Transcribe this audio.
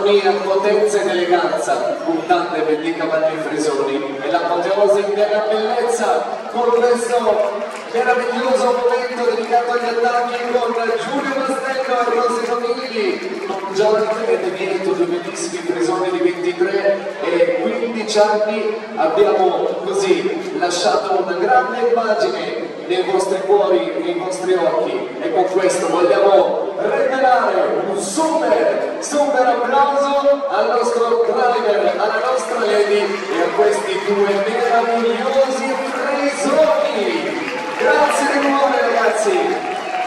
armonia, potenza ed eleganza, un tandem di cavalli frisoni e l'apoteosi della bellezza con questo meraviglioso momento dedicato agli attacchi con Giulio Mastello e Rosy Famigli, con Giorgio e Nieto, due bellissimi frisoni di 23 e 15 anni. Abbiamo così lasciato una grande immagine nei vostri cuori, nei vostri occhi, e con questo vogliamo regalare un super applauso al nostro driver, alla nostra lady e a questi due meravigliosi frisoni. Grazie di cuore ragazzi!